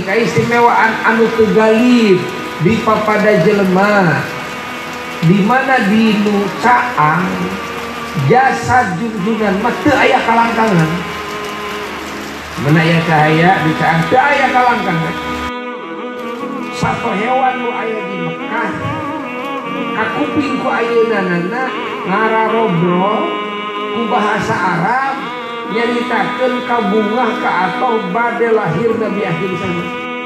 keistimewaan anu teu galib di papada jelema, di mana di nu caang jasad junjunan mah teu aya kalangkangan. Mana aya cahaya di caang teu aya kalangkangan. Sato hewan nu aya di Mekah kakuping ku ayeunana ngararobrol ku bahasa Arab nyaritakeun kabungah ka atoh bade lahir Nabi akhir zaman.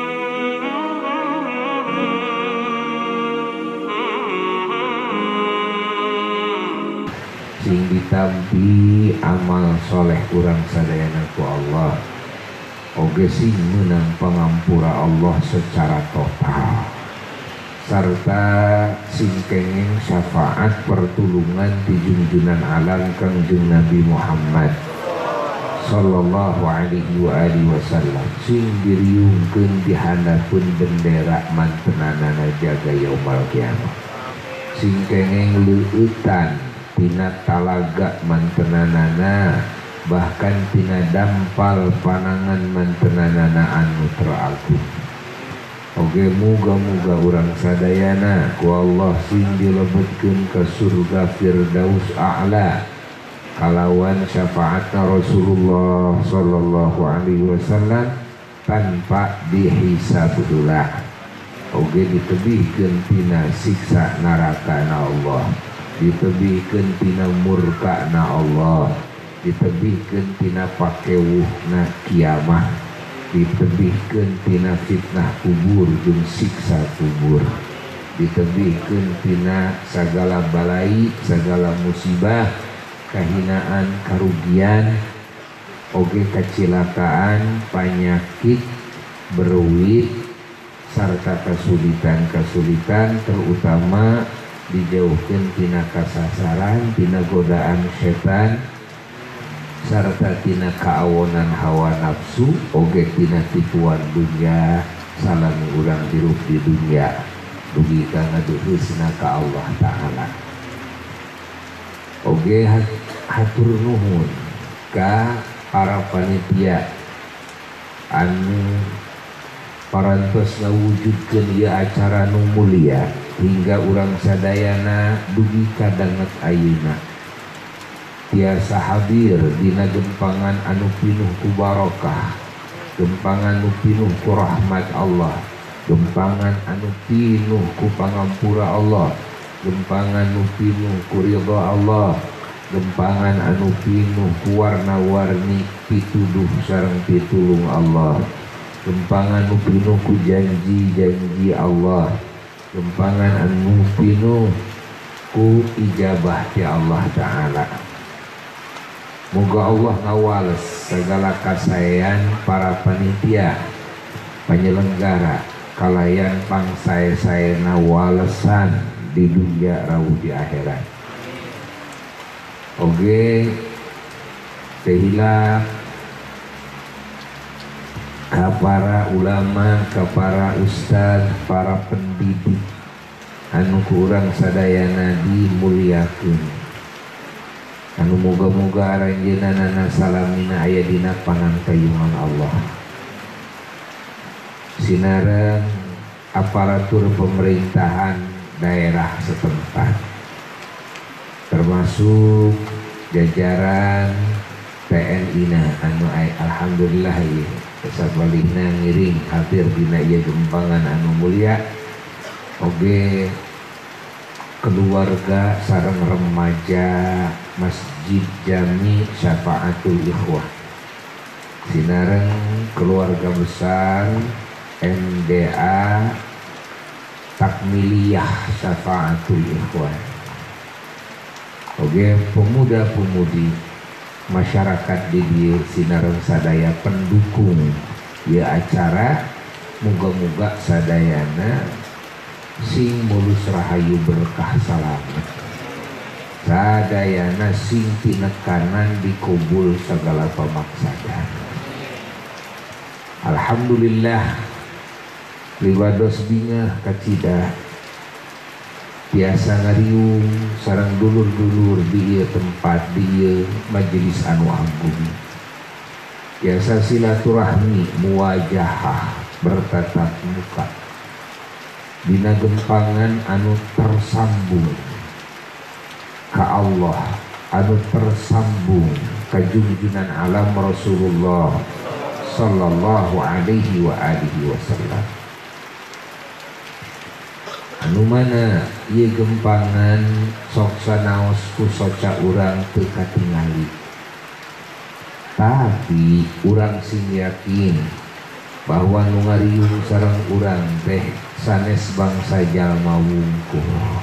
Sing ditampi amal soleh urang sadayana ku Allah, oge sing meunang pangampura Allah secara total, serta sing kenging syafaat pertulungan di junjunan alam Kangjeng Nabi Muhammad sallallahu alaihi wa alihi wasallam, sing diriungkeun di handapun bendera mantenanana jaga yaumul kiamat, sing kenging leueutan tina talaga mantenanana, bahkan tina dampal panangan mantenanana anu teragung. Oge muga-muga urang sadayana ku Allah sing dilebetkeun ke surga Firdaus A'la kalawan syafaatna Rasulullah sallallahu alaihi wasallam tanpa dihisab heula. Oge ditebihkeun tina siksa neraka na Allah, ditebihkeun tina murka na Allah, ditebihkeun tina pakewuhna kiamah, ditebihkeun tina fitnah kubur jeung siksa kubur, ditebihkeun tina sagala balai, sagala musibah, kahinaan, karugian, oge kacilakaan, panyakit, beruit, sarta kesulitan-kesulitan, terutama dijauhkeun tina kasasaran, tina godaan setan, sarta tina kaawonan hawa nafsu, oge tina tipuan dunia salami urang hirup di dunia dugi ka ngaduheusna ka Allah Ta'ala. Oge hatur nuhun ka para panitia anu parantos ngawujudkeun ieu acara nu mulia hingga urang sadayana dugi ka danget ayeuna tiasa hadir dina gempangan anu pinuh ku barokah, gempangan anu pinuh ku rahmat Allah, gempangan anu pinuh ku pangampura Allah, gempangan anu pinuh ku ridha Allah, gempangan anu pinuh ku warna-warni pituduh sareng pitulung Allah, gempangan anu pinuh ku janji-janji Allah, gempangan anu pinuh ku ijabah ti Allah Ta'ala. Moga Allah ngawales segala kasayan para panitia penyelenggara kalayan pangsae-saena walesan di dunia rawuh di akhirat. Oge tehila ka para ulama, ka para ustaz, para pendidik anu ku urang sadayana dimuliakeun, anu moga-moga aranjeunana salamina aya dina panangtayungan Allah. Sinareng aparatur pemerintahan daerah setempat termasuk jajaran TNI-na anu alhamdulillah ieu sabalihna ngiring hadir dina ieu gempangan anu mulia, oge keluarga sareng remaja Masjid Jami Syafaatul Ikhwah, sinareng keluarga besar MDA Takmiliyah Syafaatul Ikhwah, oge pemuda-pemudi masyarakat di dieu sinareng sadaya pendukung ieu acara, muga-muga sadayana sing mulus rahayu berkah salamet, sadayana sing tinekanan dikubul segala pamaksana. Alhamdulillah liwados bingah kacida biasa ngariung sareng dulur-dulur di ieu tempat, di ieu majelis anu agung, biasa silaturahmi muwajahah bertatap muka dina gempangan anu tersambung ka Allah, anu tersambung ka junjungan alam Rasulullah sallallahu alaihi wa alihi wasallam. Anu mana ieu gempangan sok sanaos ku soca urang teu katingali, tapi urang sing yakin bahwa nu ngariung sareng urang teh sanes bangsa jalma wungkul,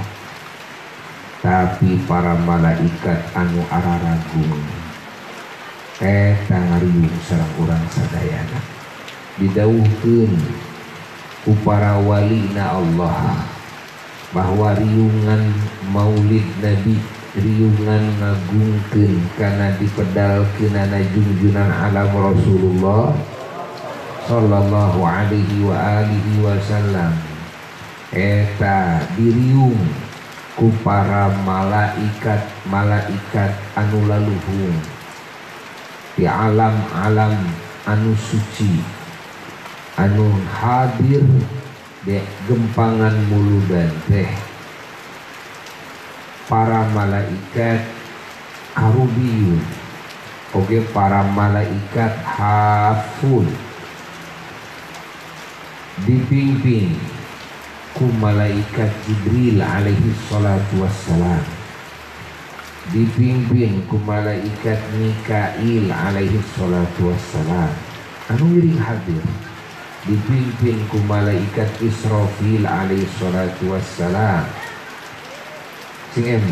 tapi para malaikat anu araragung eta ngariung sareng urang sadayana didawuhkeun ku para walina Allah bahwa riungan maulid Nabi, riungan ngagungkeun kana dipedalkeunana junjunan alam Rasulullah sallallahu alaihi wa alihi wasallam, eta diriung ku para malaikat anu laluhung di alam-alam anu suci anu hadir di gempangan muludan teh. Para malaikat karubiyun oge para malaikat hafun dipimpin ku malaikat Jibril alaihi salatu wassalam, dipimpin ku malaikat Mikail alaihi salatu wassalam anu ngiring hadir, dipimpin ku malaikat Israfil alaihi salatu wassalam sing emu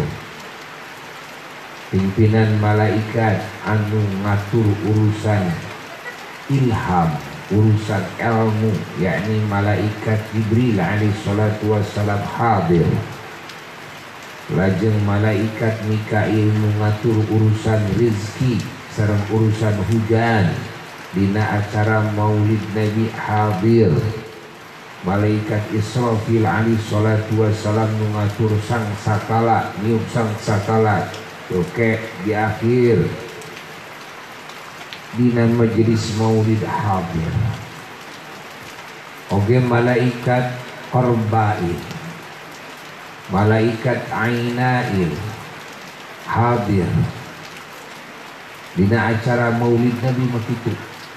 pimpinan malaikat anu ngatur urusan ilham, urusan ilmu, yakni malaikat Jibril alaihi salatu wassalam hadir. Lajeng malaikat Mikail mengatur urusan rezeki sareng urusan hujan dina acara maulid Nabi hadir. Malaikat Israfil alaihi salatu wassalam mengatur sang sakala, niup sang sakala oke di akhir dina majelis maulid hadir. Oge malaikat Qarbail, malaikat Ainail hadir dina acara maulid Nabi makitu.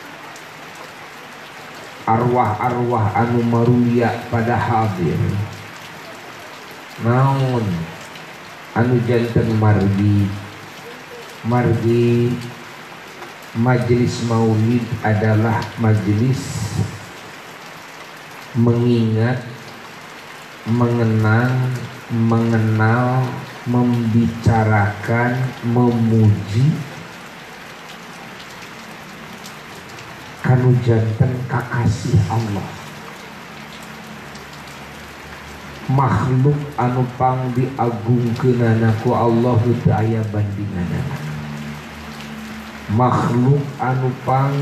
Arwah-arwah anu marulia pada hadir. Naon anu janten margi majelis maulid adalah majelis mengingat, mengenal, membicarakan, memuji kanu janten kakasih Allah, makhluk anu pang diagungkeunana ku Allah teu aya bandinganana, makhluk anu pang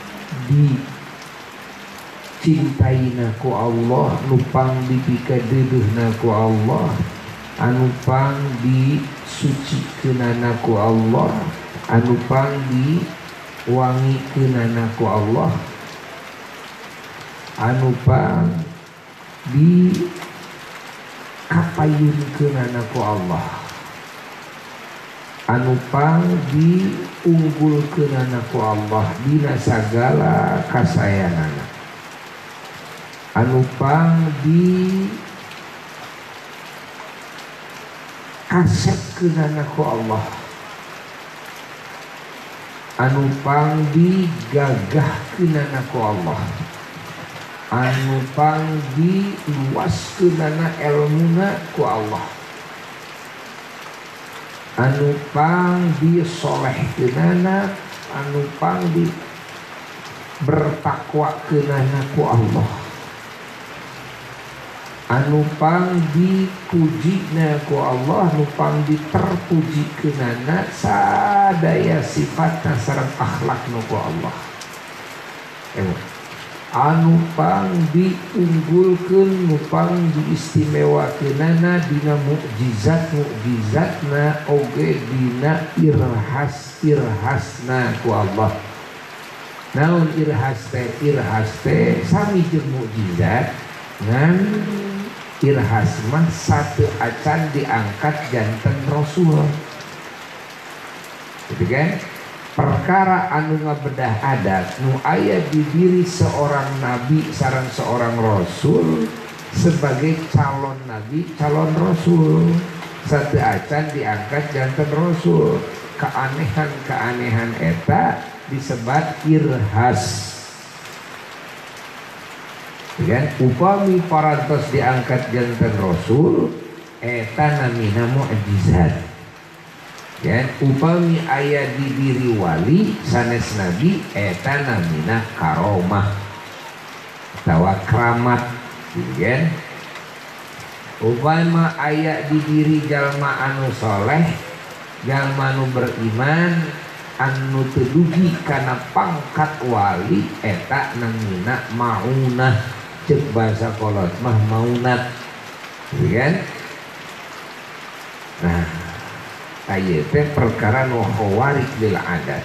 dicintaina ku Allah, nu pang dipikadeudeuhna ku Allah, anu pang disucikeunana ku Allah, anu pang wangi keunana ku Allah, anu pang di kapayun keunana ku Allah, anu pang diunggul keunana ku Allah dina sagala kasayanana, anu pang di kasep keunana ku Allah, anu pang digagahkeunana ku Allah, anu pang diluaskeunana elmuna ku Allah, anu pang disolehkeunana, anu pang di bertakwakeunana ku Allah, anu pang dipujina ku Allah, anu pang diterpujikeunana sadaya sifatna sareng akhlakna ku Allah, anu pang diunggulkeun, nu pang diistimewakeunana dina mukjizat-mukjizatna oge dina irhas-irhasna ku Allah. naon irhas teh sami jeung mukjizat ngan irhas mah satu acan diangkat janten rasul gitu kan. Perkara anu ngabedah adat nu aya di diri seorang nabi sareng seorang rasul sebagai calon nabi calon rasul satu acan diangkat janten rasul. Keanehan eta disebat irhas kan. Upami parantos diangkat janten rasul eta namina mukjizat kan. Upami aya di diri wali sanes nabi eta namina karomah atawa keramat kan. Upami aya di diri jalma anu soleh jalma anu beriman anu tedugi kana pangkat wali eta namina maunah cek bahasa kolot mah maunat kan. Nah aya teh perkara nu khawarik lil adat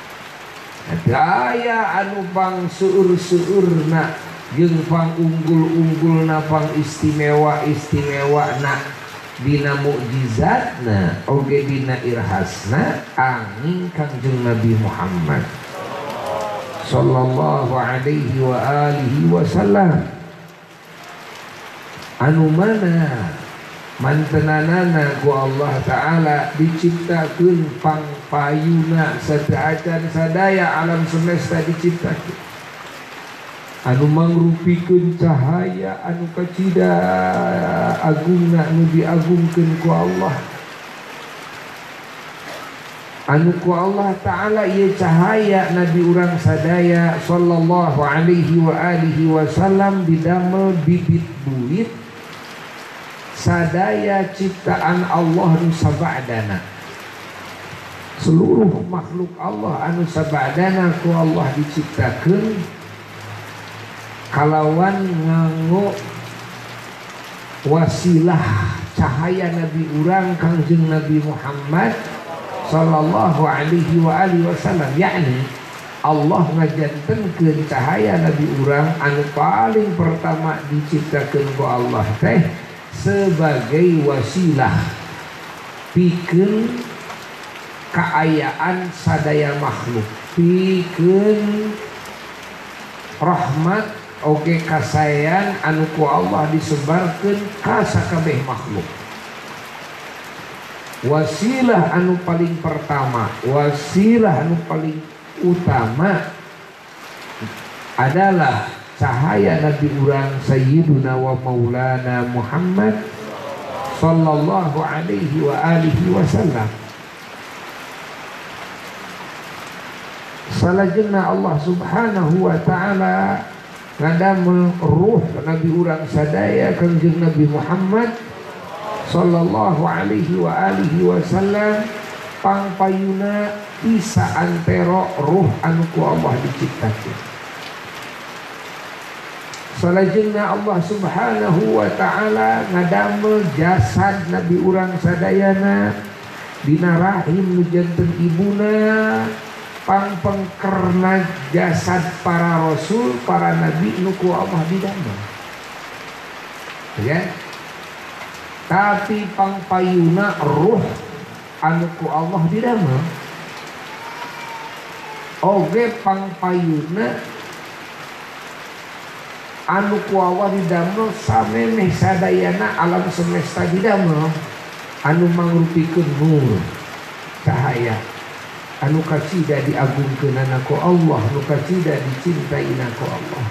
aya anu pang seueur-seueurna jeung pang unggul-unggulna pang istimewa-istimewana dina mukjizatna oge dina irhasna angin Kangjeng Nabi Muhammad sallallahu alaihi wa alihi wasallam anu mana mantenanana ku Allah Ta'ala diciptakeun pangpayuna sadaacan sadaya alam semesta diciptakeun anu mangrupikeun cahaya anu kacida agungna anu diagungkeun ku Allah anu ku Allah Ta'ala ieu cahaya Nabi urang sadaya sallallahu alaihi wa alihi wasallam didamel bibit bulit sadaya ciptaan Allah anu sabadana seluruh makhluk Allah anu sabadana ku Allah diciptakeun kalawan nganggo wasilah cahaya Nabi urang Kangjeng Nabi Muhammad sallallahu alaihi wa alihi wasallam yakni Allah ngajantenkeun cahaya Nabi urang anu paling pertama diciptakeun ku Allah teh sebagai wasilah pikeun kaayaan sadaya makhluk pikeun rahmat oge kasayan anu ku Allah disebarkeun ka sakabeh makhluk. Wasilah anu paling pertama, wasilah anu paling utama adalah cahaya Nabi urang Sayyiduna wa Maulana Muhammad sallallahu alaihi wa alihi wasallam. Salajengna Allah subhanahu wa ta'ala ngadamel ruh Nabi urang sadaya Kangjeng Nabi Muhammad sallallahu alaihi wa alihi wasallam pangpayuna isa antero ruh anu ku Allah diciptakeun. Salajengna Allah subhanahu wa ta'ala ngadamel jasad Nabi urang sadayana dina rahim nu janten ibuna pangpengkerna jasad para rasul para nabi nu ku Allah didamel ya. Tapi pangpayuna ruh anu ku Allah didamel oge pangpayuna anu ku Allah didamel samemeh sadayana alam semesta didamel anu mangrupikeun nur cahaya anu kacida diagungkeunana ku Allah anu kacida dicintaina ku Allah.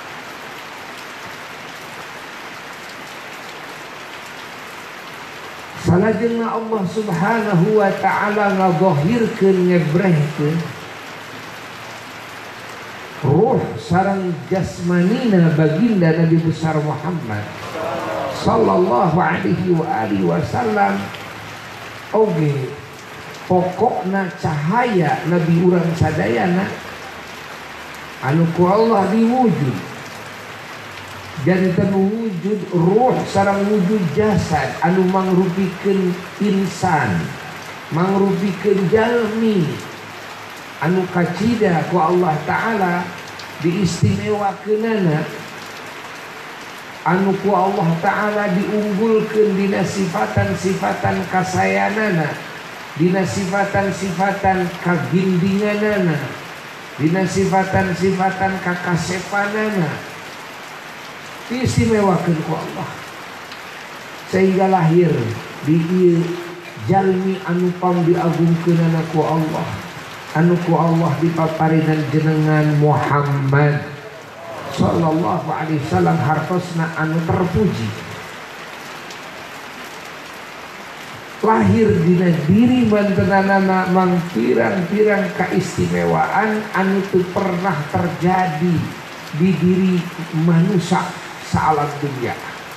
Salajengna Allah subhanahu wa ta'ala ngazahirkeun ngebrehkeun ruh sareng jasmanina baginda Nabi besar Muhammad sallallahu alaihi wa alihi wasallam oge pokokna cahaya Nabi urang sadayana anu ku Allah diwujud janten wujud ruh sareng wujud jasad anu mangrupikeun insan mangrupikeun jalmi anu kacida ku Allah Ta'ala diistimewakeunana, anu ku Allah Ta'ala diunggulkeun dina sifatan-sifatan kasayanana, dina sifatan-sifatan kagindinganana, dina sifatan-sifatan kakasepanana, diistimewakeun ku Allah sehingga lahir di ieu jalmi anu pang diagungkeunana ku Allah, anu ku Allah dipaparinan jenengan Muhammad sallallahu alaihi wasallam hartosna anu terpuji. Lahir dina diri mantenanana mang pirang-pirang kaistimewaan anu teu pernah terjadi di diri manusia saalam dunia.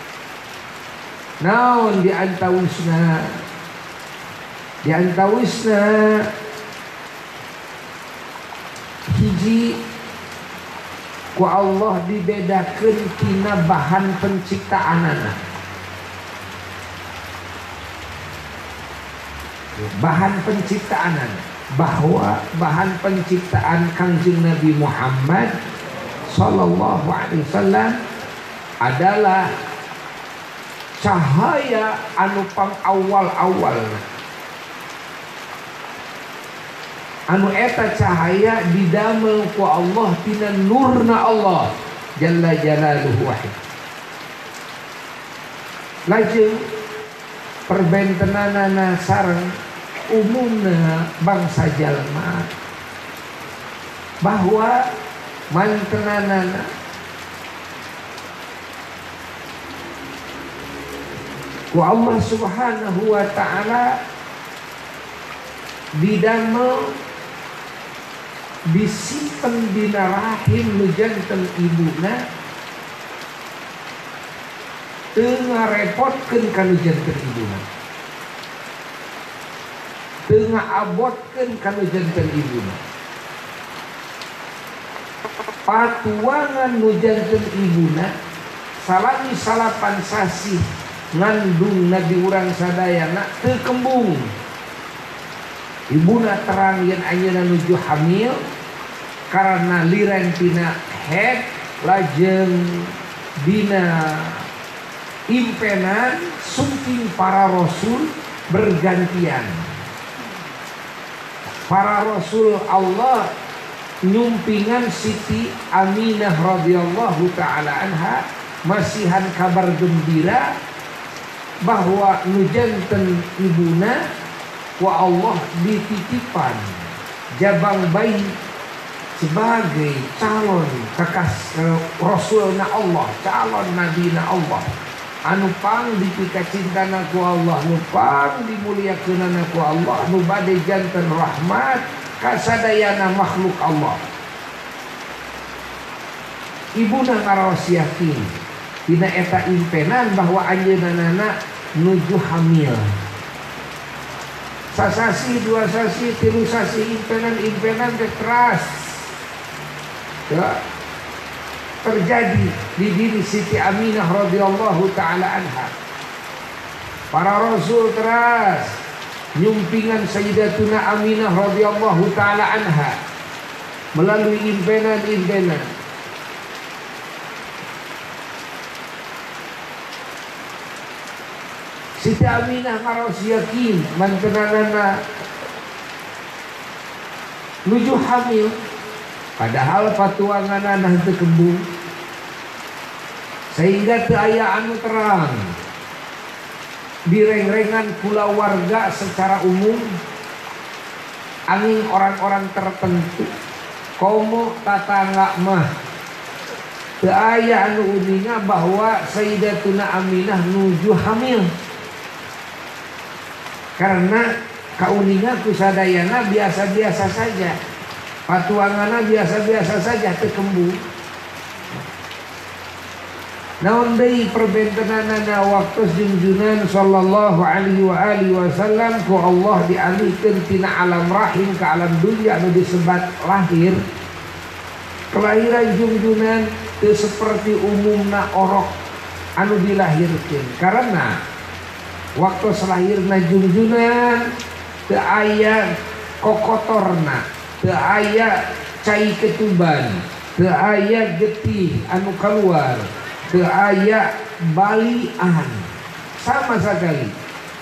Naon di antawisna hiji ku Allah dibedakeun tina bahan penciptaanana. Bahan penciptaan, bahwa bahan penciptaan Kangjeng Nabi Muhammad sallallahu alaihi wasallam adalah cahaya anu pang awal-awalna, anu eta cahaya didamel ku Allah tina nurna Allah jalla jalaluhu wahid. Lajeng perbentenanana sareng umumna bangsa jalma bahwa mantenanana ku Allah Subhanahu wa ta'ala didamel disimpen dina rahim nu janten ibuna teu ngarepotkeun ka nu janten ibuna, teu ngaabotkeun ka nu janten ibuna. Patuangan nu janten ibuna salami salapan sasi ngandung nabi urang sadayana teu kembung. Ibuna terang yen ayeuna nuju hamil karena liren tina head, lajeng dina impenan sumping para rasul bergantian. Para rasul Allah nyumpingan Siti Aminah radhiyallahu ta'ala anha masihan kabar gembira bahwa nujanten ibuna wa Allah dititipan jabang bayi sebagai calon kekasih rasulna Allah, calon nabina Allah, anu pang dipika cintana ku Allah, nu pang dimuliakeunana ku Allah, nu bade janten rahmat kasadayana makhluk Allah. Ibuna ngaraos yakin dina eta impenan bahwa anjeunana nuju hamil. Sasasi, dua sasi, tilu sasi, impenan teh keras ya, terjadi di diri Siti Aminah radhiyallahu ta'ala anha. Para rasul teras nyumpingan Sayyidatuna Aminah radhiyallahu ta'ala anha melalui impenan-impenan. Siti Aminah ngaros yakin mantenanana nuju hamil, padahal patuanganana teu kembung, sehingga teu aya anu terang direng-rengan kula warga secara umum, angin orang-orang tertentu, komo tatangga mah teu aya anu uninga bahwa Sayyidatuna Aminah nuju hamil. Karena kauningan kusadayana biasa-biasa saja, patuangana biasa-biasa saja, teu kembung. Naon deui perbentenanana waktu junjunan sallallahu alaihi wasallam ku Allah dialihkeun tina alam rahim ke alam dunia anu disebat lahir. Kelahiran junjunan teu seperti umumna orok anu dilahirkeun, karena waktu selahirna junjunan teu aya kokotorna, teu aya cai ketuban, teu aya getih anu keluar, teu aya balian sama sekali.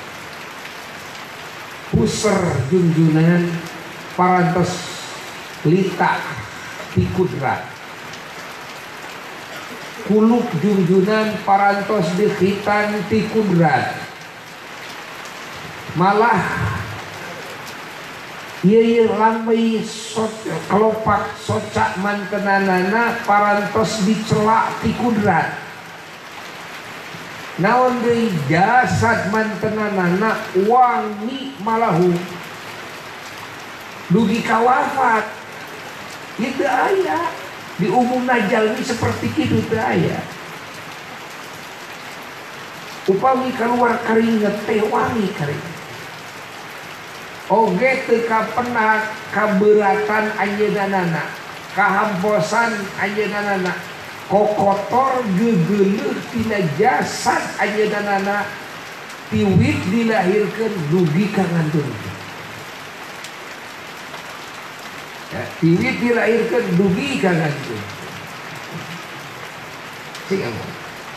Puser junjunan parantos lita ti kudrat, kuluk junjunan parantos dikhitan ti kudrat. Malah ieu lambai kelopak soca mantenanana parantos dicelak ti kudrat. Naon deui jasad mantenanana wangi malahu dugi ka wafat. Ieu teu aya di umumna jalmi seperti kitu, teu aya. Upami keluar keringet teh wangi keringet. Oge teu kapenah kabeuratan anjeunana, kahamposan anjeunana, kokotor gegeuleuh tina jasad anjeunana, tiwit dilahirkeun dugi ka ngandung. Ya, tiwit dilahirkeun dugi ka ngandung. Sing ngomong.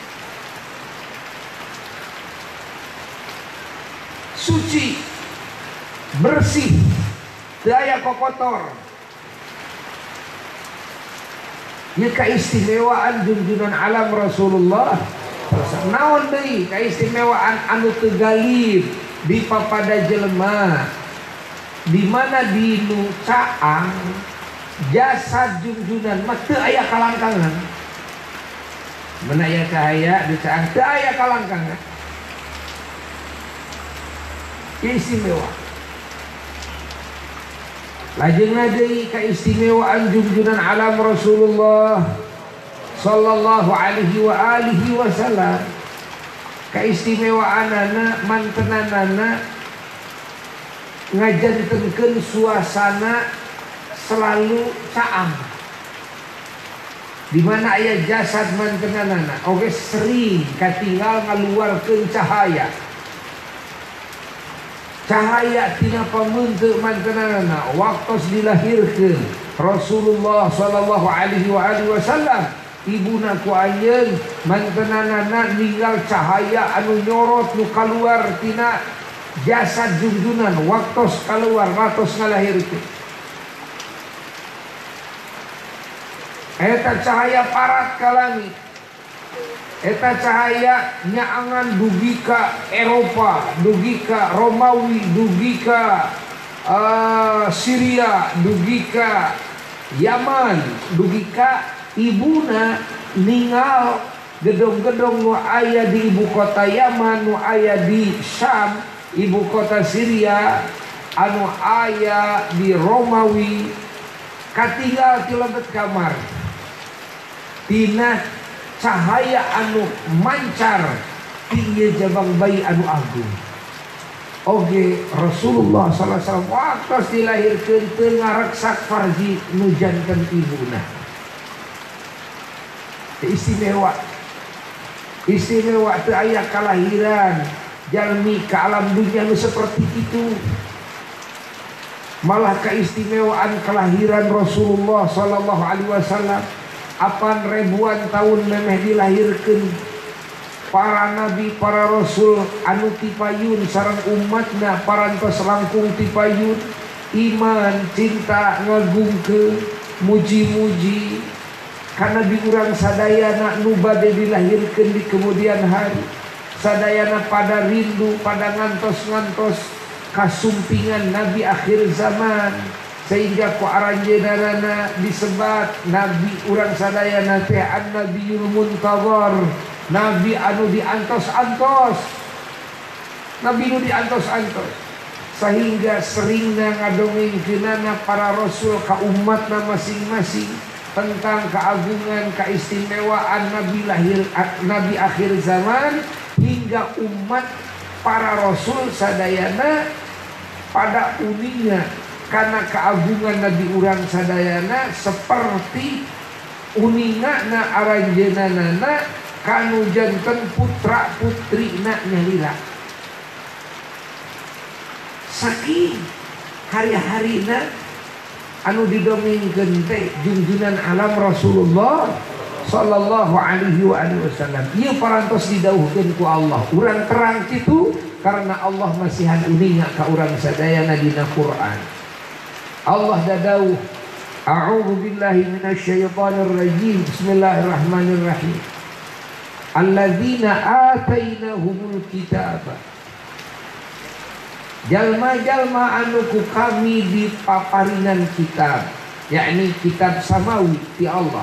Suci, bersih, teu aya kokotor. Ieu kaistimewaan junjunan alam Rasulullah. Naon deui kaistimewaan anu teu galib di papada jelema, di mana di nu caang jasad junjunan mah teu aya kalangkangan. Mun aya cahaya di caang teu aya kalangkangan. Istimewa. Lajengna deui kaistimewaan junjunan alam Rasulullah sallallahu alaihi wa alihi wasallam. Kaistimewaanana mantenanana ngajantenkeun suasana selalu caang. Di mana aya jasad mantenanana oge sering katinggal ngaluarkeun cahaya. Cahaya tina pamunteuk mantenanana waktos dilahirkeun Rasulullah sallallahu alaihi wasallam. Ibuna ku ayeun mantenanana ninggal cahaya anu nyorot nu kaluar tina jasad junjunan waktos kaluar waktos ngalahirkeun. Eta cahaya parat ka langit. Eta cahaya nyaangan dugi ka Eropa, dugi ka Romawi, dugi ka Syria, dugi ka Yaman, dugi ka ibuna ningal gedong-gedong nu aya di ibu kota Yaman, nu aya di Syam, ibu kota Syria, anu aya di Romawi, katinggal ti lebet kamar. Tina cahaya anu mancar tinggi jabang bayi anu agung. Oge Rasulullah sallallahu alaihi wasallam waktu dilahirkeun teu ngareksak farji nu janten ibuna. Istimewa. Istimewa teu aya kalahiran jalmi ka alam dunia nu seperti itu. Malah keistimewaan kelahiran Rasulullah sallallahu alaihi wasallam apan ribuan tahun memeh dilahirkeun para nabi para rasul anu tipayun sareng umatna parantos langkung tipayun iman cinta ngagungkeun muji-muji kana di urang sadayana nu bade dilahirkeun di kemudian hari sadayana pada rindu pada ngantos-ngantos kasumpingan nabi akhir zaman sehingga ku aranjeunana disebat nabi urang sadayana teh an-nabiyul muntazar, nabi anu diantos-antos, nabi anu diantos-antos, sehingga seringna ngadongengkeunana para rasul ka umatna masing-masing tentang keagungan keistimewaan nabi akhir zaman hingga umat para rasul sadayana pada uninya karena keagungan nabi urang sadayana seperti uningana aranjeunana kanu janten putra putrina nyalira saking hari-harina anu didongengkeun teh junjunan alam Rasulullah sallallahu alaihi wasallam. Ieu parantos didawuhkeun ku Allah. Urang terang kitu karena Allah masihan uninga ka urang sadayana dina Quran. Allah dadawuh, a'udzu billahi minasyaitonir rajim. Bismillahirrahmanirrahim. Alladzina atainahumul kitaba. Jalma-jalma anu ku kami dipaparingan kitab, yakni kitab samawi ti Allah.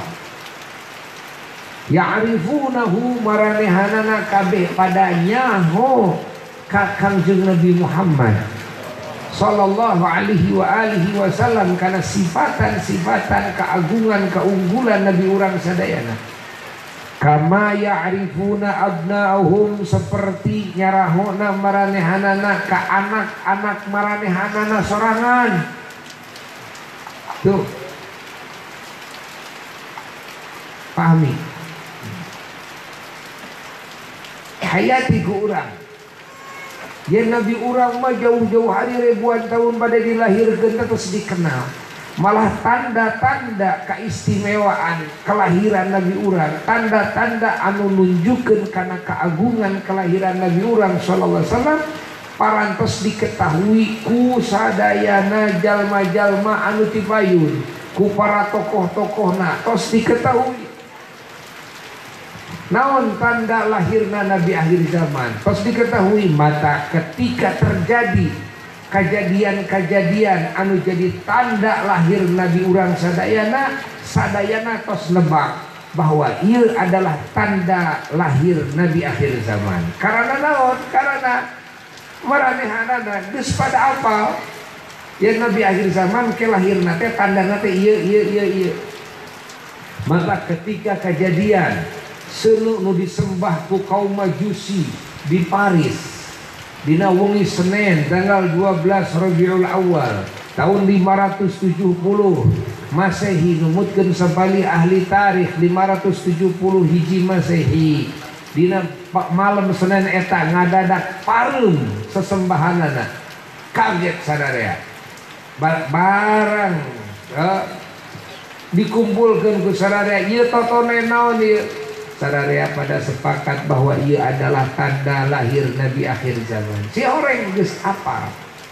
Ya'rifunahu maranehanana kabeh padanya ho ka Kangjeng Nabi Muhammad sallallahu alaihi wasallam kana sifatan-sifatan keagungan keunggulan Nabi urang sadayana. Kama ya'rifuna abna'ahum seperti nyarahona maranehanana ka anak-anak maranehanana sorangan. Tuh. Pahami. Hayati ku urang. Ya Nabi urang mah jauh-jauh hari ribuan tahun pada dilahirkeun terus dikenal. Malah tanda-tanda keistimewaan kelahiran Nabi urang, tanda-tanda anu nunjukkeun kana keagungan kelahiran Nabi urang sallallahu alaihi wasallam parantos diketahui ku sadayana jalma-jalma anu tipayun, ku para tokoh-tokohna tos diketahui. Naon tanda lahirna Nabi akhir zaman? Tos diketahui mata ketika terjadi kejadian-kejadian anu jadi tanda lahir Nabi urang sadayana tos nebak bahwa ieu adalah tanda lahir Nabi akhir zaman. Karena naon? Karena maranehanana geus pada apal ya Nabi akhir zaman ke lahirna teh tandana teh ieu. Maka ketika kejadian seunu nu disembah ku kaum Majusi di Paris dina wengi Senin tanggal 12 Rabiul Awal tahun 570 Masehi, numutkeun sabali ahli tarikh 570 hiji Masehi. Dina malam Senin eta ngadadak pareum sesembahanana. Kaget sadarea. Barang dikumpulkeun ku sadarea ieu totone naon ieu? Sadarea pada sepakat bahwa ia adalah tanda lahir Nabi akhir zaman. Si orang geus apal.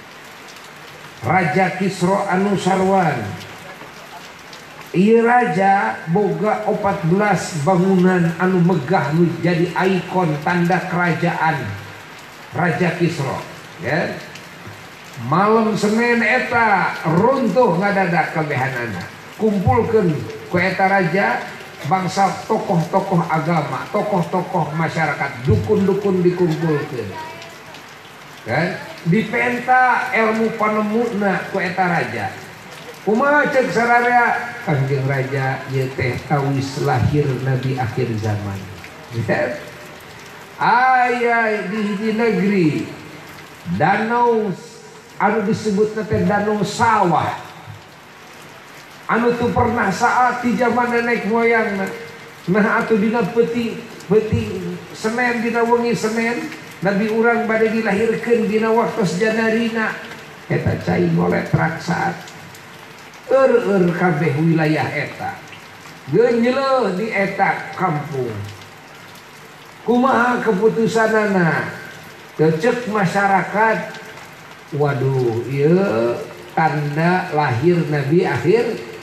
Raja Kisra anu sarwan. Ieu raja boga 14 bangunan anu megah nu jadi ikon tanda kerajaan Raja Kisra. Ya. Malam Senin eta runtuh ngadadak kabehanana. Kumpulkeun ku eta raja bangsa tokoh-tokoh agama, tokoh-tokoh masyarakat, dukun-dukun dikumpulkeun. Kan? Dipenta ilmu panemuna ku eta raja. Kumaha ceuk sararea? Kangjeng raja ieu teh tawis lahir Nabi akhir zaman. Ya? Aya di hiji negeri danau anu disebutna teh danau sawah. Anu tu pernah saat di zaman nenek moyangna. Nah atuh dina peti Senin dina wengi Senin Nabi urang bade dilahirkeun dina waktos janarina. Eta cai ngolet raksaat. Eur kabeh wilayah eta. Geunyeuleuh di eta kampung. Kumaha keputusanana? Cecek masyarakat. Waduh, ieu tanda lahir Nabi akhir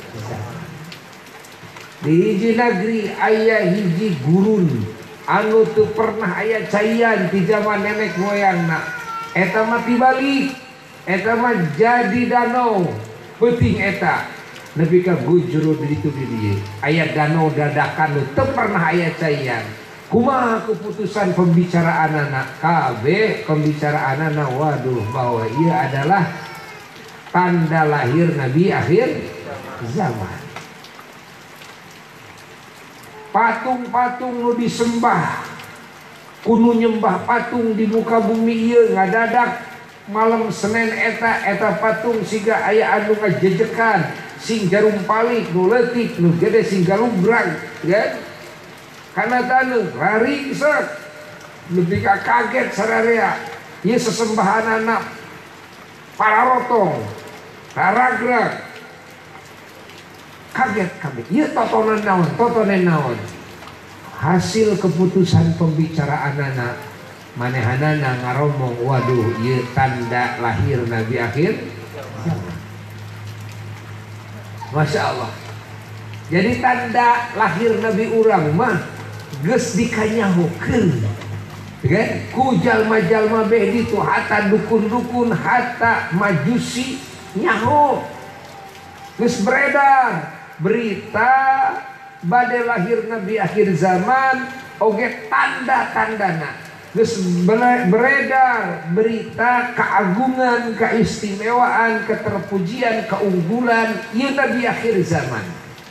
di hiji negeri aya hiji gurun anu teu pernah aya caian di zaman nenek moyangna. Eta mah tibalik, eta mah jadi danau peuting eta nepi ka gujru di ditu di dieu. Aya danau dadakan nu teu pernah aya caian. Kumaha keputusan pembicaraanana? Kabeh pembicaraanana waduh bahwa ia adalah tanda lahir Nabi akhir zaman. Patung-patung nu disembah, kudu nyembah patung di muka bumi ieu ngadadak malam Senin eta patung siga aya anu ngajejekan sing jarum palik nu leutik nu gede sing galubrag ya. Kana tanu raringsek lebih kaget sararea ieu sesembahanana pararotong, raragrag kaget. Ieu totonan naon? Hasil keputusan pembicaraan anak manehanana ngaromong, waduh ieu tanda lahir Nabi akhir zaman. Masya Allah. Jadi tanda lahir Nabi urang mah geus dikanyahokeun. Okay? Ku jalma-jalma beh ditu hatta dukun-dukun hatta majusi nyaho. Geus beredar berita bade lahir Nabi akhir zaman oge tanda-tandana. Geus beredar berita keagungan, keistimewaan, keterpujian, keunggulan ieu Nabi akhir zaman.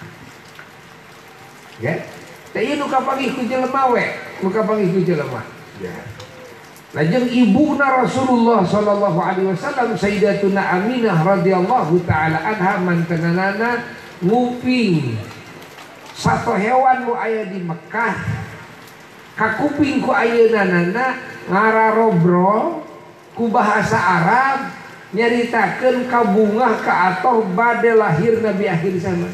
Ya. Teh ieu nu kapanggih ku jelema we, nu kapanggih ku jelema. Ya. Lajeng ibuna Rasulullah sallallahu alaihi wasallam Sayyidatuna Aminah radhiyallahu taala anha mantenanana nguping satu hewan nu aya di Mekah kakuping ku ayeunana ngararobro ku bahasa Arab nyaritakeun kabungah ka atoh bade lahir Nabi akhir zaman.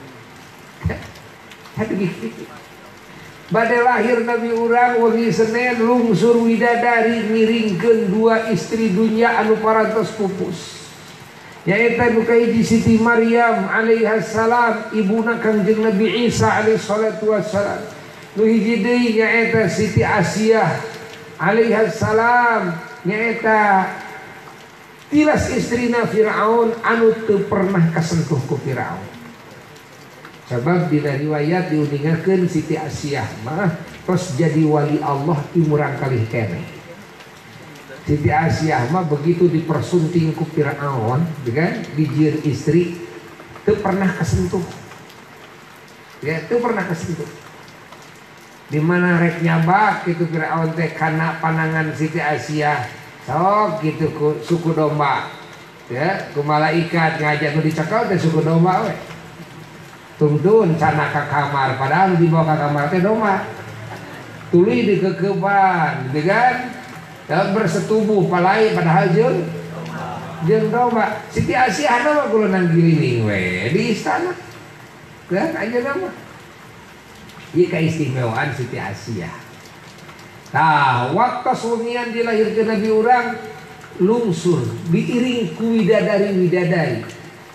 Bade lahir Nabi urang wengi Senin lungsur widadari miringkeun dua istri dunia anu parantos pupus. Nyaeta nu kahiji Siti Maryam alaihas salam ibuna Kangjeng Nabi Isa alaihi salatu wassalam. Nu hiji deui nyaeta Siti Asiyah alaihas salam nyaeta tilas istrina Firaun anu teu pernah kasentuh ku Firaun. Sebab dina riwayat diuningakeun Siti Asiyah mah tos jadi wali Allah imurang kalih keneh. Siti Asiyah mah begitu dipersunting ku Firaun dengan dijieun istri teu pernah kesentuh. Ya, teu pernah kesentuh. Di mana rek nyabak kitu Firaun teh kana panangan Siti Asiyah. Sok gitu ku suku domba. Ya, ku malaikat ngajak nu dicekal teh suku domba we. Tungtun cana ka kamar padahal dibawa ka kamar teh domba. Tuluy dikekeban, gitu kan? Dan bersetubuh palai padahal jeung domba. Siti Asiyah mah kulonan gilining we di istana. Kan aja nama. Ieu keistimewaan Siti Asiyah. Nah, waktu suamian dilahirkeun Nabi urang lungsur diiring ku widadari.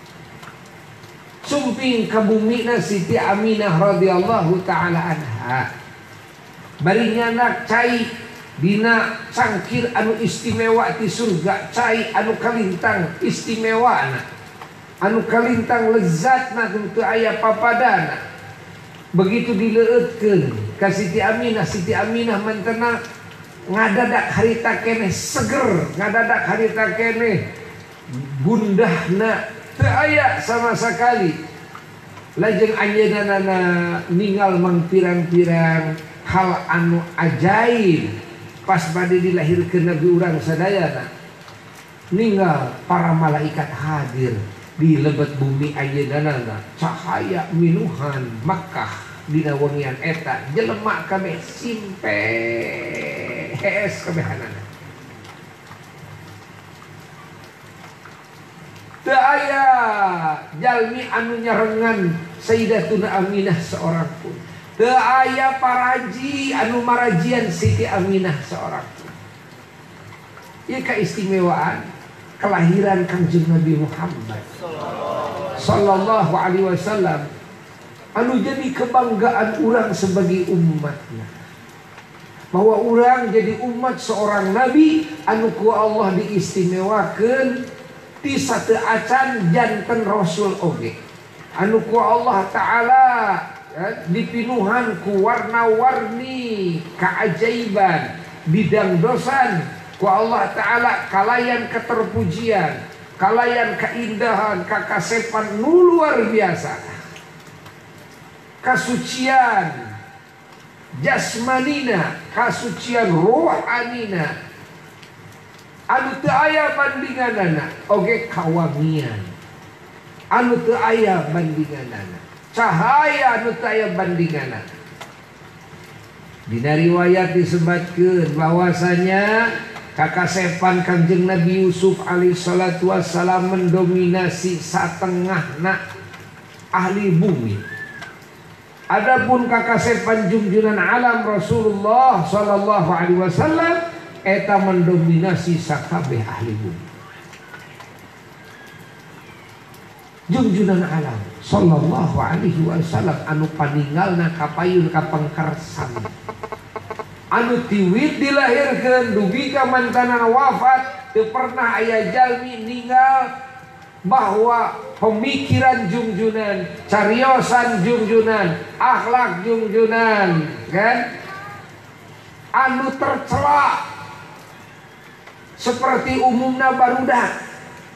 Sumping kabumina Siti Aminah radhiyallahu taala anha. Bari nyanak cai dina cangkir anu istimewa ti surga, cai anu kalintang istimewana, anu kalintang lezatna teu aya papadana. Begitu dileueutkeun ka Siti Aminah mantena ngadadak harita keneh seger, ngadadak harita keneh bundahna teu aya sama sekali. Lajeng anjeunna ningal mang pirang-pirang hal anu ajaib pas bade dilahirkeun Nabi urang sadayana. Ninggal para malaikat hadir di lebet bumi ayeunana cahaya minuhan Makkah dina wengian eta jelema kabeh simpe hees kabehanana. Teu aya jalmi anu nyarengan Sayyidatuna Aminah seorang pun. Teu aya paraji anu marajian Siti Aminah seorang pun. Ieu keistimewaan kelahiran Kangjeng Nabi Muhammad sallallahu alaihi wasallam anu jadi kebanggaan urang sebagai umatnya. Bahwa urang jadi umat seorang nabi anu ku Allah diistimewakeun ti sateu acan janten rasul oge anu ku Allah taala dipinuhan ku warna-warni keajaiban bidang dosan ku Allah taala kalayan keterpujian kalayan keindahan kakasepan nu luar biasa kasucian jasmanina kasucian rohanina anu teu aya bandinganana oge kawangian anu teu aya bandinganana cahaya anu teu aya bandinganana. Dina riwayat disebutkeun bahwasanya kakasepan Kangjeng Nabi Yusuf alaihi salatu wassalam mendominasi satengahna ahli bumi. Adapun kakasepan junjunan alam Rasulullah sallallahu alaihi wasallam eta mendominasi sakabeh ahli bumi. Junjunan alam sallallahu alaihi wasallam anu paninggalna kapayun ka pangkarsan, anu tiwit dilahirkeun dugi ka mantana wafat, teu pernah aya jalmi ninggal bahwa pemikiran junjunan, cariosan junjunan, akhlak junjunan, kan, anu tercela seperti umumna barudak.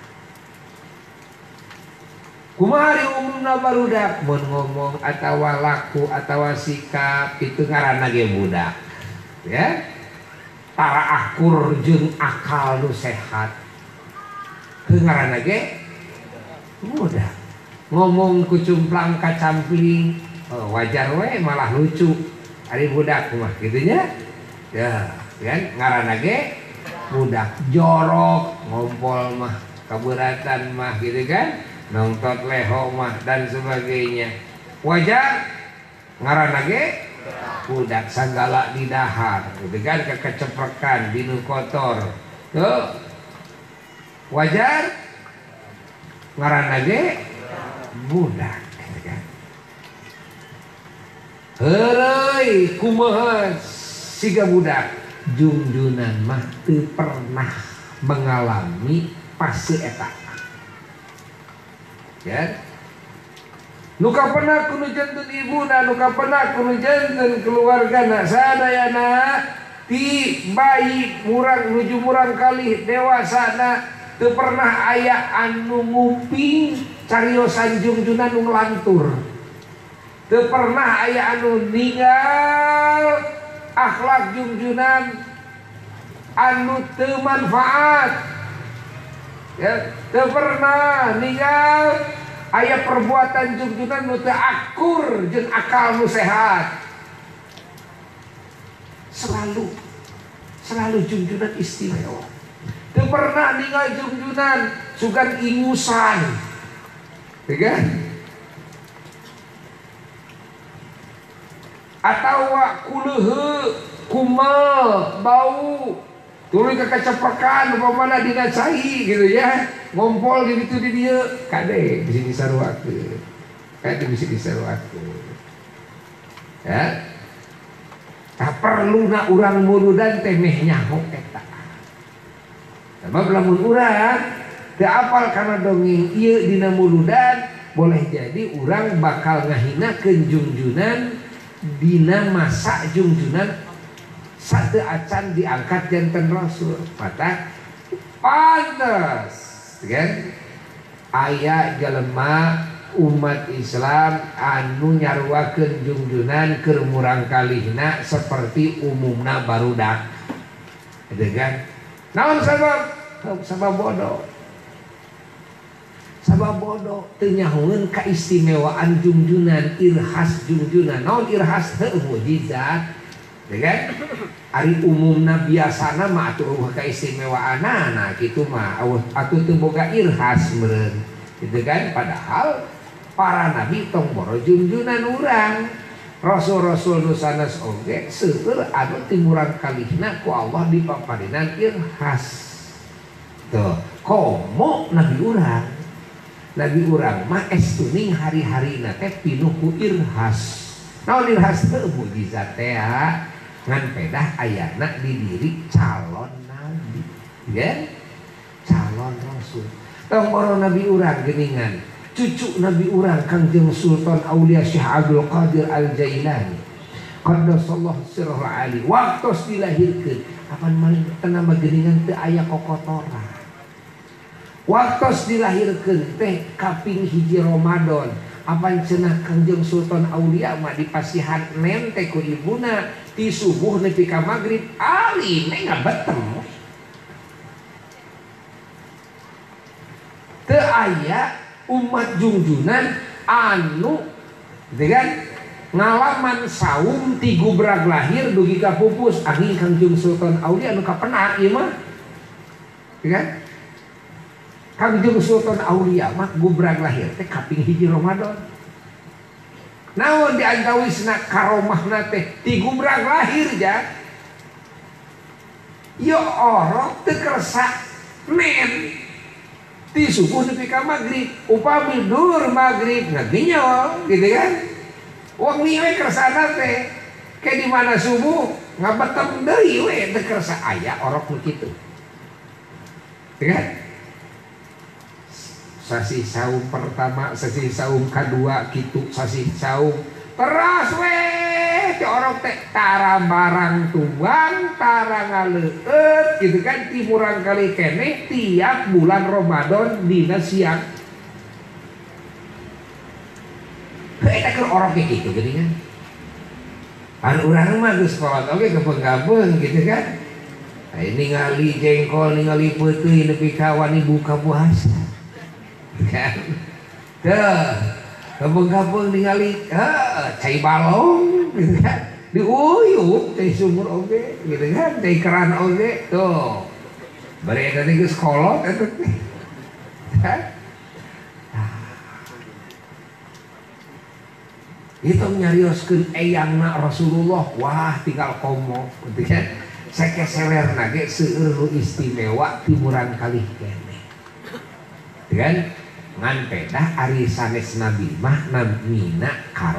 Kumari umumna barudak mun ngomong atawa laku atawa sikap itu ngaranna ge budak, ya. Tara akur jeung akal nu sehat teu ngaranna ge budak. Ngomong kucumplang kacampling wajar we malah lucu ari budak mah kitu nya. Ya, kan ngaranna ge budak. Jorok ngompol mah kabeuratan mah gitu kan, nongtot leho mah dan sebagainya wajar ngaranna ge budak. Sanggala di dahar gitu kan, kekeceprekan dinu kotor tuh wajar ngaranna ge budak gitu kan. Heureuy kumaha siga budak, junjunan mah teu pernah mengalami fase eta. Ya. Nu kapenah kudu janten ibuna, nu kapenah kudu janten keluargana, sadayana ti bayi murang nuju murang kalih dewasana teu pernah aya anu nguping cariosan junjunan nu nglantur. Teu pernah aya anu ninggal akhlak junjunan anu teu manfaat. Ya, teu pernah ninggal aya perbuatan junjunan nu teu akur jeung akal nu sehat. Selalu junjunan istimewa. Teu pernah ninggal junjunan sugan ingusan. Ya kan? Atawa kuleuheu, kumal, bau, tuluy kakaceprekan umpamana dina cai gitu ya, ngompol di ditu di dieu kade bisi disaruakeun. Kade bisi disaruakeun. Ya. Tak perluna urang muludan teh meh nyaho eta. Sabab lamun urang teu apal kana dongeng ieu dina muludan, boleh jadi urang bakal ngahinakeun junjunan dina masa junjunan satu acan diangkat janten Rasul. Mata pantes kan aya jelema umat Islam anu nyaruakeun junjunan keur murang kalihna seperti umumna barudak. Gitu kan? Naon sabab bodoh. Sabab bodoh teu nyahoeun kaistimewaan junjunan, irhas junjunan. Naon irhas? Heuh mujizat. Ya kan? Ari umumna biasana mah atuh kaistimewaanna nah kitu mah atuh teu boga irhas meureun. Gitu kan? Padahal para nabi tong boro junjunan urang. Rasul-rasul nu sanes oge seueur anu timurang kalihna ku Allah dipaparinan irhas. Tuh, komo nabi urang. Nabi urang mah estuning hari-harina teh pinuh ku irhas. Naon irhas teh mujizat teh ngan pedah ayana di diri calon nabi. Ya? Calon rasul. Tong boro nabi urang geuningan, cucu nabi urang Kangjeng Sultan Aulia Syekh Abdul Qadir Al-Jailani. Qaddasallahu sirrul ali. Waktos dilahirkeun, apan malik tenama geuningan teu aya kokotoran. Waktos dilahirkeun teh kaping hiji Ramadan, apan cenah Kangjeng Sultan Aulia mah dipasihan nente ku ibuna ti subuh nepi ka magrib ali ne ngabetem. Teu aya umat junjunan anu dengan ngalaman saum ti gubrag lahir dugi ka pupus angin Kangjeng Sultan Aulia anu kapenah ieu mah. Kan? Kangjeng Sultan Aulia mah gubrag lahir teh kaping hiji Ramadan. naon diantawisna karomahna teh ti gumrang lahir ja. Yo orok teu kersa men ti subuh nepi ka magrib, upami dur magrib ngaginyol gitu kan. Wong ieu kersana teh ke di mana subuh ngabetem deui we teu kersa aya orok nu kitu. Kan? Sasi saum pertama, sasi saum kedua gitu, sasi saum teras weh ti orok teh tara barang tuang, tara ngaleut gitu kan timurang kali keneh tiap bulan Ramadan dina siang. Eta keur orok gitu geuning kan. Anu urang mah geus kolot oge kepeung-kepeung gitu kan. Ningali jengkol, ningali peuteui nepi ka wani buka puasa. Kan tuh kampung-kampung ningali cai balong gitu kan diuyup cai sumur oge gitu kan cai keran oge tuh bari eta teh geus kolot eta teh itu nyarioskeun eyangna Rasulullah wah tinggal komo gitu kan sakeselerna ge seueur nu istimewa timuran kalih keneh kan ngan pedah ari sanes nabi mah namina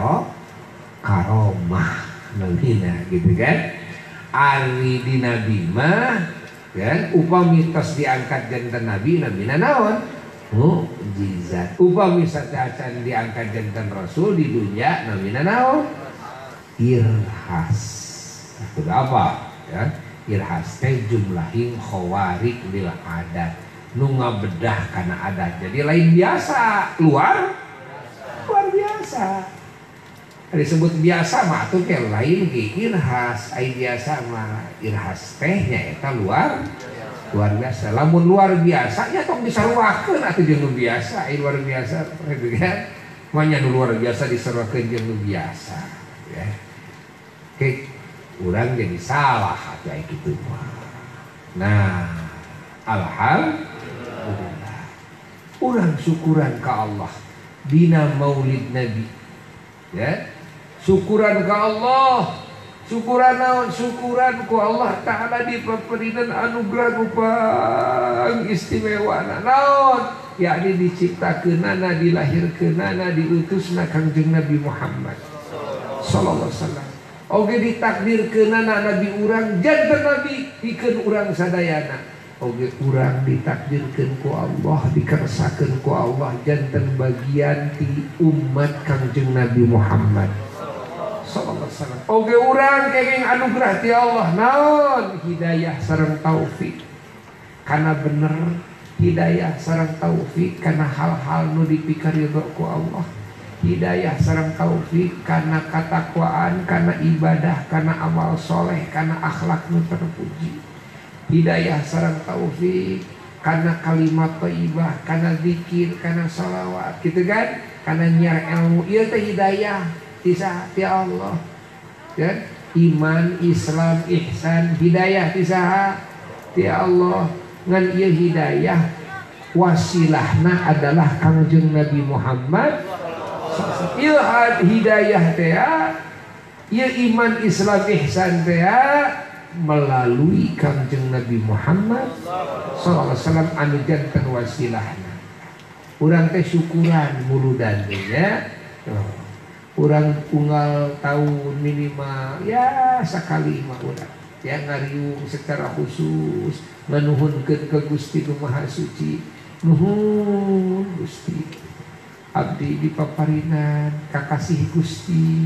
karomah namina gitu kan. Ari di nabi mah kan upami tos diangkat janten nabi namina naon mukjizat. Upami sacan diangkat janten rasul di dunia namina naon irhas. Itu apa ya? Irhas teh jumlahin khawarik lil adat nu ngabedah karena adat jadi lain biasa luar biasa disebut biasa mah tuh kayak lain ge irhas ai biasa mah irhas tehnya eta luar biasa lamun luar biasa nya tong disaruakeun atuh jeung nu biasa ai luar biasa kan manya nu luar biasa disaruakeun jeung nu biasa ya ke urang jadi salah atuh ai kitu mah. Nah alhamdulillah urang syukuran ke Allah dina maulid Nabi ya syukuran ke Allah syukuran naon syukuran ku Allah Ta'ala di paperinan anugerah upang istimewa naon yakni diciptakeunana dilahirkeunana diutusna Kangjeng Nabi Muhammad sallallahu alaihi wasallam oge ditakdirkeunana nabi urang janten nabi pikeun urang sadayana oge urang ditakdirkeun ku Allah dikersakeun ku Allah janten bagian ti umat Kangjeng Nabi Muhammad sallallahu alaihi wasallam oge urang kenging anugerah ti Allah naon hidayah sareng taufik kana bener hidayah sareng taufik kana hal-hal nu dipikaridho ku Allah hidayah sareng taufik kana katakwaan kana ibadah kana amal soleh kana akhlak nu terpuji hidayah sareng taufik karena kalimat thayyibah karena zikir karena shalawat gitu kan karena nyiar ilmu ieu teh hidayah ti Allah kan iman Islam ihsan hidayah ti saha ti Allah ngan ieu hidayah wasilahna adalah Kangjeng Nabi Muhammad ieu hidayah teh ieu iman Islam ihsan teh melalui Kangjeng Nabi Muhammad sallallahu alaihi wasallam anu janten wasilahna. Urang teh syukuran muludan teh ya. Urang unggal tahun minimal ya sakali mah urang. Ya ngariung secara khusus nganuhunkeun ka Gusti Nu Maha Suci. Nuhun Gusti. Abdi dipaparinan kakasih Gusti.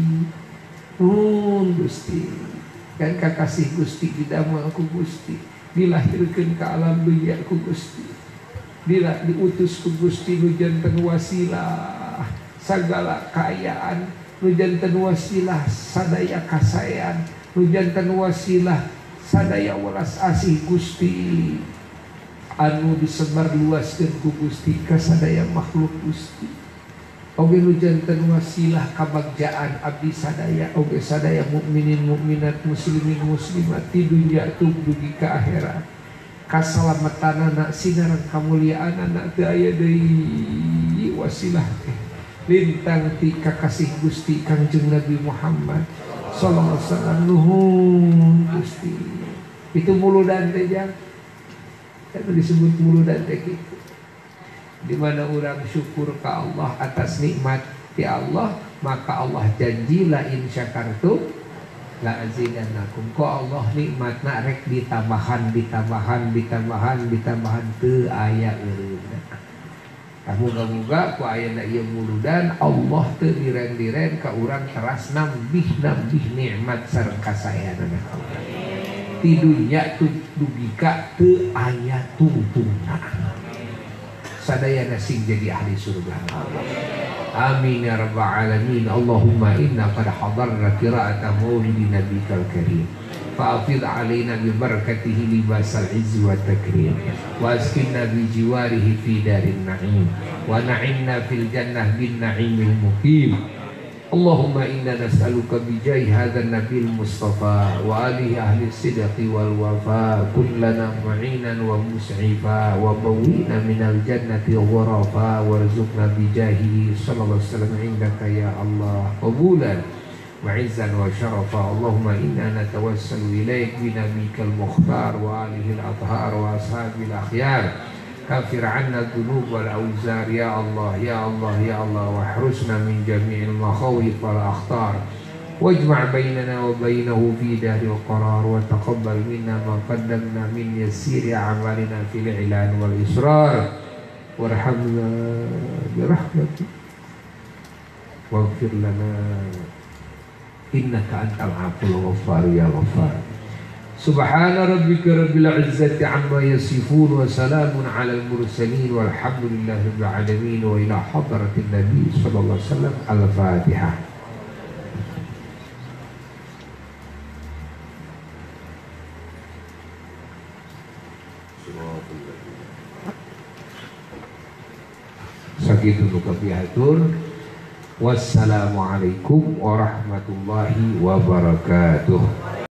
Nuhun Gusti. Dan kakasih Gusti didamel ku Gusti dilahirkeun ka alam dunya ku Gusti diutus ku Gusti nu janten wasilah sagala kaayaan nu janten wasilah sadaya kasayan nu janten wasilah sadaya welas asih Gusti anu disebar luaskeun ku Gusti ka sadaya makhluk Gusti oge nu janten wasilah kabagjaan abdi sadaya oge sadaya mukminin mukminat muslimin muslimat di dunya tug dugi ka akhirat kasalamatanana sinareng kamuliaanana teu aya deui wasilah teh lintang ti kakasih Gusti Kangjeng Nabi Muhammad sallallahu alaihi wasallam. Nuhun Gusti. Itu muludan teh jang. Itu disebut muludan teh gitu. Di mana orang syukur ke Allah atas nikmat di Allah, maka Allah janji la in syakartum la azidannakum. Ko Allah nikmatna rek ditambahan teu aya eureuna. Muga-muga ku ayeuna ieu muludan Allah teu diren-diren ka urang teras nambih nikmat sareng kasayanana. Di dunya tu dugika teu aya tungtungna. Sadayana sing jadi ahli surga. Amin ya rabbal alamin. Allahumma inna qad hadarna qira'ata maulidi nabiyikal karim. Fa'afid alaina bi barakatihi libasal izzi wa takrim. Wa askinna bi jiwarihi fi darin na'im. Wa na'imna fil jannah bin na'imil muqim. Allahumma inna nas'aluka bijai hadzal nabil mustafa wa alihi ahli sidqi wal wafa kullana mu'inan wa mus'ifa wa bawina minal jannati ghurafa warzuqna bijahi sallallahu alaihi wasallam indaka ya Allah qabulan wa izzan wa syarafa. Allahumma inna natawassalu ilaik bi nabiyikal mukhtar wa alihi al-athhar wa ashabil akhyar. Kafir anna dzunub wal auzar ya Allah ya Allah ya Allah wahrusna min jami'il makhawif wal akhtar wajma' bainana wa bainahu fi daril qarar wa taqabbal minna ma qaddamna min yassiri a'malina fil i'lan wal israr warhamna bi rahmatik waghfir lana innaka antal aful ghaffar ya ghaffar. Subhana rabbika rabbil izzati amma yasifun wa salamun alal mursalin walhamdulillahi rabbil alamin wa ila hadratin nabi sallallahu alaihi wasallam. Al-Fatihah. Sakitu nukabihatur. Wassalamualaikum warahmatullahi wabarakatuh.